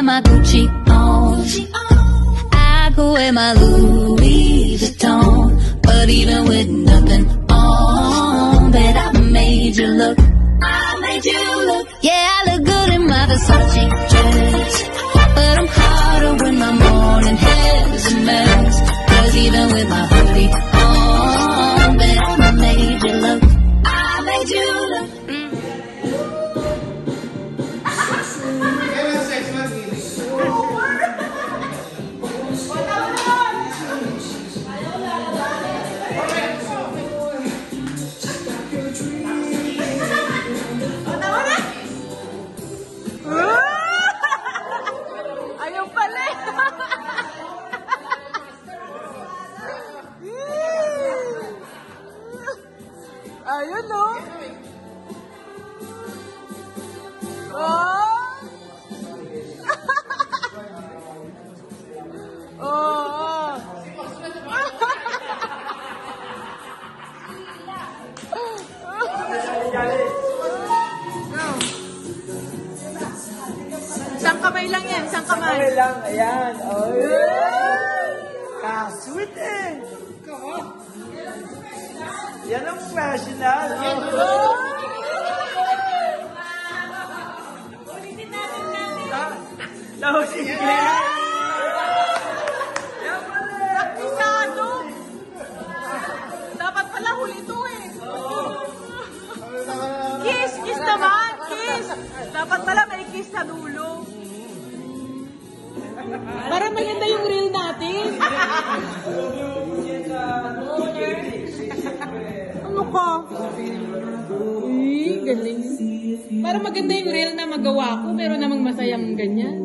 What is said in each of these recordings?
my Gucci on. I could wear my Louis Vuitton, but even with nothing on, bet I made you look. I made you look. Yeah, I look good in my Versace dress, but I'm hotter when my morning hair's a mess. 'Cause even with my hoodie on, bet I made you look. I made you look. Ayaw pala. Ayun, no? Oh! Oh! Isang kamay lang yan, isang kamay. Kamay lang, ayan. Oh, ka-sweet eh. Yan ang professional. Ulitin natin natin. Lahusin ka. Praktisado. Dapat pala huli ito eh. Kiss! Kiss naman! Kiss! Dapat pala may kiss sa dulo. Para maganda yung reel natin. Ano ka? Galing. Para maganda yung reel na magawa ko, meron namang masayang ganyan.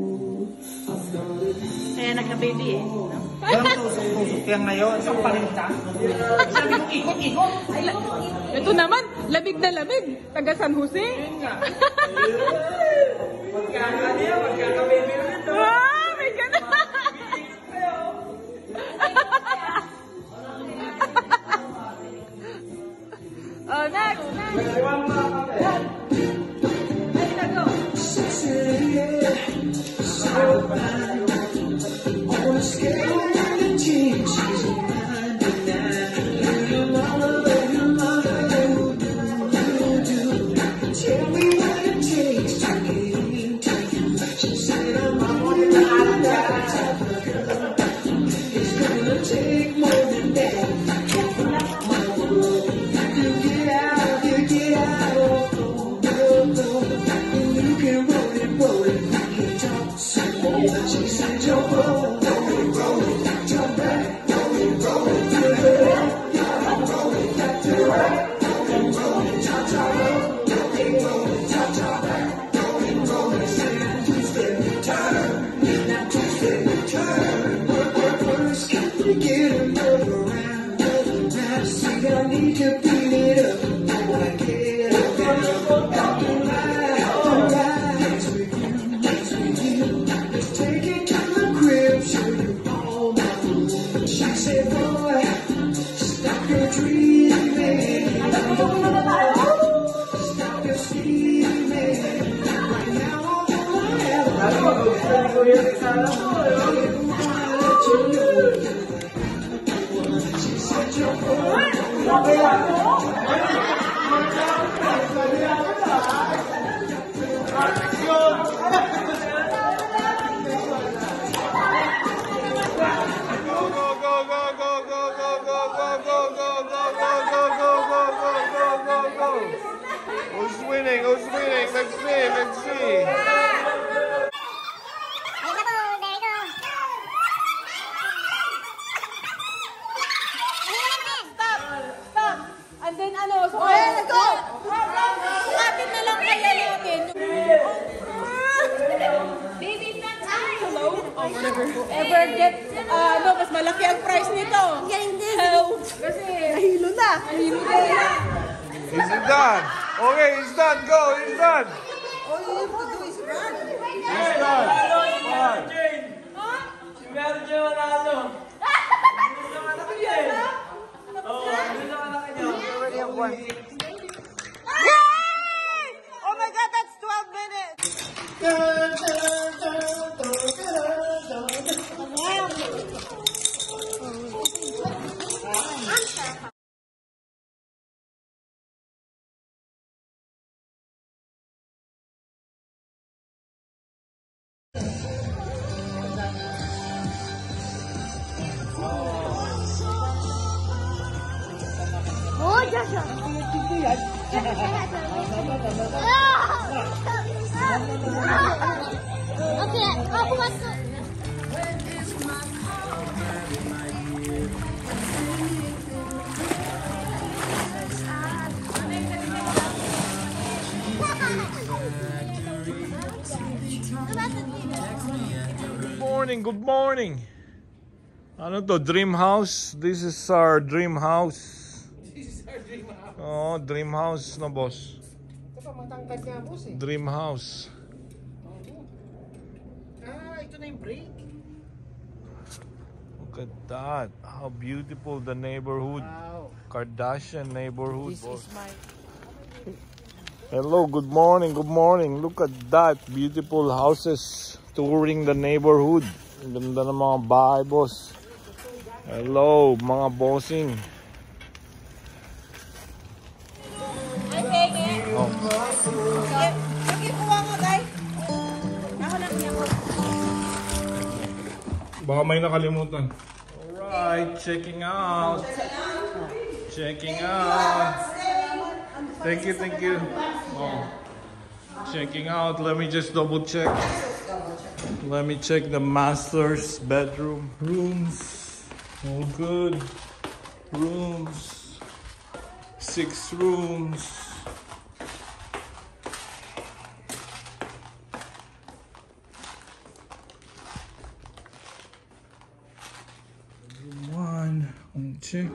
Kaya nagka-baby eh. Parang tusok-tusok yan ngayon. Isang palinta. Sabi mo, ikot-ikot. Ito naman, lamig na lamig. Taga San Jose. Yun nga. Magkaka-baby ulit. Wow, may ganda. Oh, next, next. Who's winning? Who's winning? Let's see. Let's see. Stop! And then ano? So, go! Sukatin na lang kaya natin. Baby, not time! Hello? Oh, whatever. Whoever get, mas malaki ang price nito. Kasi, nahilo na. Nahilo na. Is it done? Okay, it's done. Go, it's done. All you have to do is run. It's done. Fine. Si Mary Jane manalo. Already have one. Yay! Oh my God, that's 12 minutes. Okay, ako masuk. Good morning. Ano to? Dream house? This is our dream house. Oh, dream house na boss. Matangkad nga, boss eh. Dream house. Ito na yung break. Look at that. How beautiful the neighborhood. Wow. Kardashian neighborhood, This boss. is my... Hello, good morning, good morning. Look at that. Beautiful houses touring the neighborhood. Ang ganda ng mga bahay, boss. Hello, mga bossing. Oh. Sige, kuha mo, tay. Ako lang niya ko. Baka may nakalimutan. Alright, checking out. Checking out. Thank you, thank you. Oh. Checking out. Let me just double check. Let me check the master's bedroom. Rooms. All good. Rooms. 6 rooms. Room 1. Check.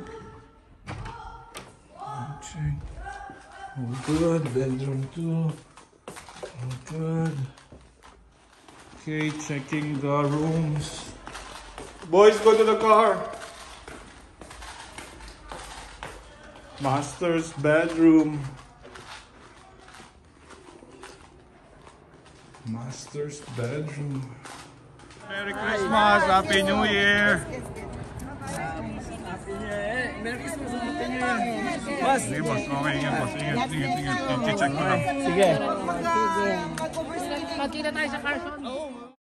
Check. All good. Bedroom 2. All good. Okay, checking the rooms. Boys, go to the car. Master's bedroom. Master's bedroom. Merry Christmas, Happy New Year. Merry Christmas, Happy New Year. Boss! Sige, boss. Okay, yan, boss. Ingat. Check ko lang. Sige. Magkita tayo sa Carson.